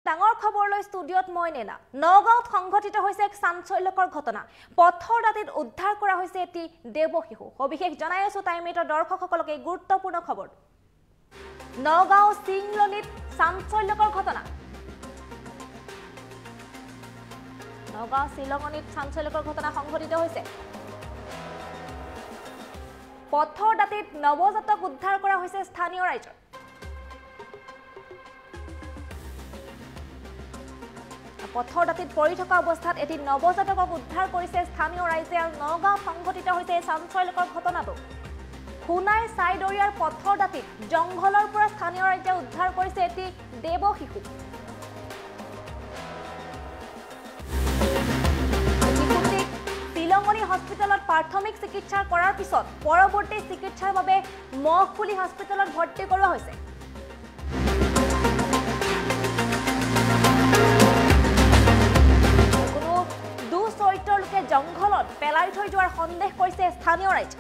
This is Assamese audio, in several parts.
ডাঙৰ খবৰলৈ ষ্টুডিঅ'ত মই নেনা নগাঁৱত সংঘটিত হৈছে এক চাঞ্চল্যকৰ ঘটনা পথৰ দাঁতিত উদ্ধাৰ কৰা হৈছে এটি দেৱশিশু সবিশেষ জনাই আছো টাইমেটৰ দৰ্শকসকলক এই গুৰুত্বপূৰ্ণ খবৰ নগাঁও সিংলনিত চাঞ্চল্যকৰ ঘটনা নগাঁও সিলঙনিত চাঞ্চল্যকৰ ঘটনা সংঘটিত হৈছে পথৰ দাঁতিত নৱজাতক উদ্ধাৰ কৰা হৈছে স্থানীয় ৰাইজৰ পথৰ দাঁতিত পৰি থকা অৱস্থাত এটি নৱজাতকক উদ্ধাৰ কৰিছে স্থানীয় ৰাইজে আৰু নগাঁৱত সংঘটিত হৈছে এই চাঞ্চল্যকৰ ঘটনাটো খুনাই চাইদৰিয়াৰ পথৰ দাঁতিত জংঘলৰ পৰা স্থানীয় ৰাইজে উদ্ধাৰ কৰিছে এটি দেৱশিশু শিলঙনি হস্পিটেলত প্ৰাথমিক চিকিৎসা কৰাৰ পিছত পৰৱৰ্তী চিকিৎসাৰ বাবে মহখুলি হস্পিটেলত ভৰ্তি কৰোৱা হৈছে জংঘলত পেলাই থৈ যোৱাৰ সন্দেহ কৰিছে স্থানীয় ৰাইজ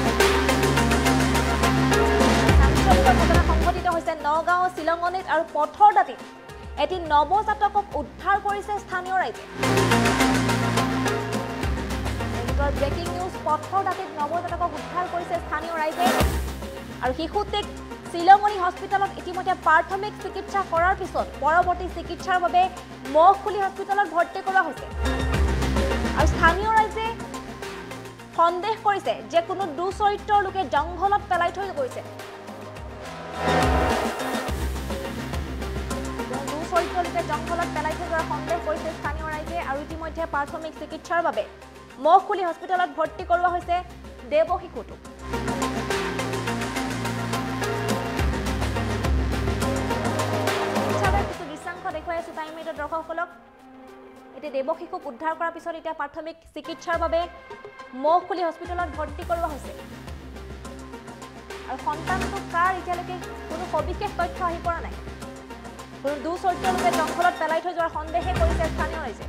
ঘটনা সংঘটিত হৈছে নগাঁও শিলঙনিত আৰু পথৰ দাঁতিত এটি নৱজাতকক উদ্ধাৰ কৰিছে স্থানীয় ৰাইজে ব্ৰেকিং নিউজ পথৰ দাঁতিত নৱজাতকক উদ্ধাৰ কৰিছে স্থানীয় ৰাইজে আৰু শিশুটিক শিলঙনি হস্পিটেলত ইতিমধ্যে প্ৰাথমিক চিকিৎসা কৰাৰ পিছত পৰৱৰ্তী চিকিৎসাৰ বাবে মহখুলি হস্পিটেলত ভৰ্তি কৰা হৈছে আৰু স্থানীয় ৰাইজে সন্দেহ কৰিছে যে কোনো দুচৰিত্ৰৰ লোকে জংঘলত পেলাই থৈ গৈছে দুচৰিত্ৰৰ লোকে জংঘলত পেলাই থৈ যোৱাৰ সন্দেহ কৰিছে স্থানীয় ৰাইজে আৰু ইতিমধ্যে প্ৰাথমিক চিকিৎসাৰ বাবে মহখুলি হস্পিটেলত ভৰ্তি কৰোৱা হৈছে দেৱশিশুটোক কিছু দৃশ্যাংশ দেখুৱাই আছো টাইমেটৰ দৰ্শকসকলক এতিয়া দেৱশিশুক উদ্ধাৰ কৰাৰ পিছত এতিয়া প্ৰাথমিক চিকিৎসাৰ বাবে মহখুলি হস্পিটেলত ভৰ্তি কৰোৱা হৈছে আৰু সন্তানটো কাৰ এতিয়ালৈকে কোনো সবিশেষ তথ্য আহি পৰা নাই কোনো দুচৰিত্ৰৰ লোকে জংঘলত পেলাই থৈ যোৱাৰ সন্দেহে কৰিছে স্থানীয় ৰাইজে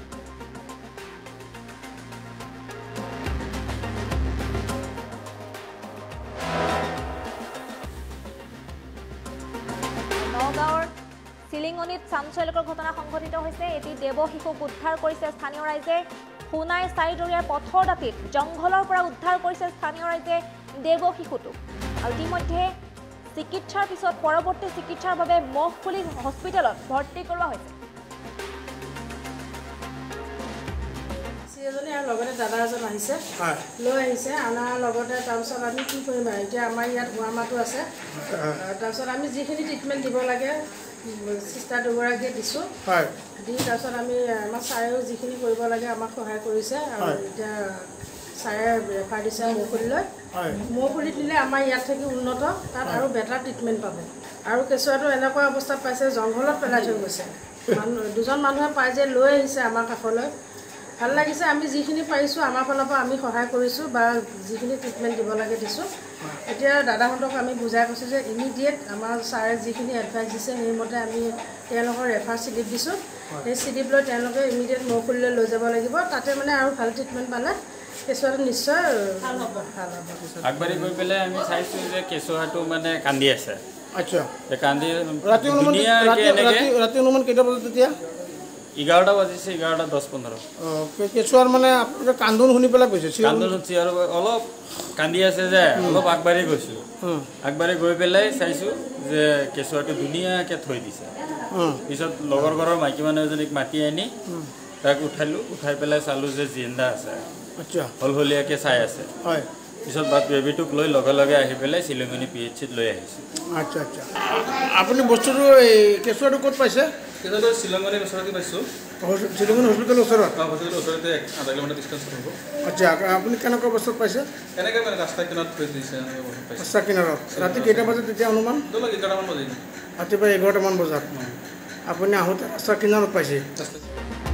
নগাঁৱৰ শিলিঙনিত চাঞ্চল্যকৰ ঘটনা সংঘটিত হৈছে এটি দেৱশিশুক উদ্ধাৰ কৰিছে স্থানীয় ৰাইজে খুনাই চাইদৰিয়াৰ পথৰ দাঁতিত জংঘলৰ পৰা উদ্ধাৰ কৰিছে স্থানীয় ৰাইজে দেৱশিশুটোক আৰু ইতিমধ্যে চিকিৎসাৰ পিছত পৰৱৰ্তী চিকিৎসাৰ বাবে মহখুলি হস্পিটেলত ভৰ্তি কৰোৱা হৈছে এজনী আৰু লগতে দাদা এজন আহিছে লৈ আহিছে আনাৰ লগতে তাৰপিছত আমি কি কৰিম আৰু এতিয়া আমাৰ ইয়াত হোৱামাটো আছে তাৰপিছত আমি যিখিনি ট্ৰিটমেণ্ট দিব লাগে চিষ্টাৰ দুগৰাকীয়ে দিছোঁ দি তাৰপিছত আমি আমাৰ ছাৰেও যিখিনি কৰিব লাগে আমাক সহায় কৰিছে আৰু এতিয়া ছাৰে ৰেফাৰ দিছে মহখুলিলৈ মহখুলিত দিলে আমাৰ ইয়াত থাকি উন্নত তাত আৰু বেটাৰ ট্ৰিটমেণ্ট পাব আৰু কেঁচুৱাটো এনেকুৱা অৱস্থাত পাইছে জংঘলত পেলাই থৈ গৈছে দুজন মানুহে পাই যে লৈ আহিছে আমাৰ কাষলৈ ভাল লাগিছে আমি যিখিনি পাৰিছোঁ আমাৰ ফালৰ পৰা আমি সহায় কৰিছোঁ বা যিখিনি ট্ৰিটমেণ্ট দিব লাগে দিছোঁ এতিয়া দাদাহঁতক আমি বুজাই কৈছোঁ যে ইমিডিয়েট আমাৰ ছাৰে যিখিনি এডভাইচ দিছে সেইমতে আমি তেওঁলোকৰ ৰেফাৰ চিলিপ দিছোঁ সেই চিলিপ লৈ তেওঁলোকে ইমিডিয়েট মহখুলিলৈ লৈ যাব লাগিব তাতে মানে আৰু ভাল ট্ৰিটমেণ্ট পালে কেঁচুৱাটো নিশ্চয় ভাল হ'ব আগবাঢ়ি গৈ পেলাই আমি চাইছোঁ যে কেঁচুৱাটো মানে কান্দি আছে আচ্ছা কান্দি ৰাতি অনুমান কেইটা বজাত তেতিয়া 11টা বাজিছে 11:10-15 কেঁচুৱাৰ মানে কান্দোন শুনি পেলাই গৈছে কান্দোন চিঞৰ অলপ কান্দি আছে যে অলপ আগবাঢ়ি গৈছোঁ আগবাঢ়ি গৈ পেলাই চাইছোঁ যে কেঁচুৱাটো ধুনীয়াকৈ থৈ দিছে পিছত লগৰ ঘৰৰ মাইকী মানুহ এজনীক মাতি আনি তাক উঠাই পেলাই চালোঁ যে জিন্দা আছে আচ্ছা হলহলীয়াকৈ চাই আছে হয় পিছত বেবীটোক লৈ লগে লগে আহি পেলাই শিলঙনি PHCত লৈ আহিছোঁ আচ্ছা আচ্ছা আপুনি বস্তুটো এই কেঁচুৱাটো ক'ত পাইছে কেঁচুৱাটো শিলঙনিৰ ওচৰতে পাইছোঁ শিলঙনি হস্পিটেলৰ ওচৰত হস্পিটেলৰ ওচৰতে আধা কিলোমিটাৰ ডিষ্টেঞ্চত হ'ব আচ্ছা আপুনি কেনেকুৱা অৱস্থাত পাইছে এনেকৈ মানে ৰাস্তা কিনাৰত থৈ দিছে ৰাস্তা কিনাৰত ৰাতি কেইটা বজাত তেতিয়া অনুমান 11টামান বাজিল ৰাতিপুৱা 11টামান বজাত আপুনি আহোঁতে ৰাস্তা কিনাৰত পাইছে